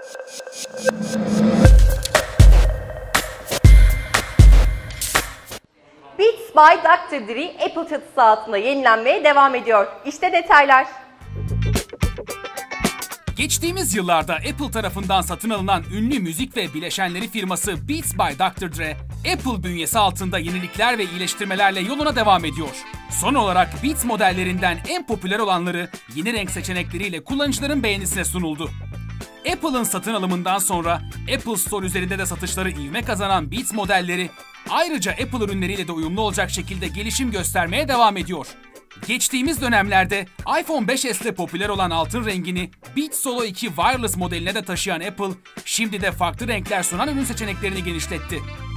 Beats by Dr. Dre Apple çatısı altında yenilenmeye devam ediyor. İşte detaylar. Geçtiğimiz yıllarda Apple tarafından satın alınan ünlü müzik ve bileşenleri firması Beats by Dr. Dre, Apple bünyesi altında yenilikler ve iyileştirmelerle yoluna devam ediyor. Son olarak Beats modellerinden en popüler olanları yeni renk seçenekleriyle kullanıcıların beğenisine sunuldu. Apple'ın satın alımından sonra Apple Store üzerinde de satışları ivme kazanan Beats modelleri ayrıca Apple ürünleriyle de uyumlu olacak şekilde gelişim göstermeye devam ediyor. Geçtiğimiz dönemlerde iPhone 5s'te popüler olan altın rengini Beats Solo 2 Wireless modeline de taşıyan Apple, şimdi de farklı renkler sunan ürün seçeneklerini genişletti.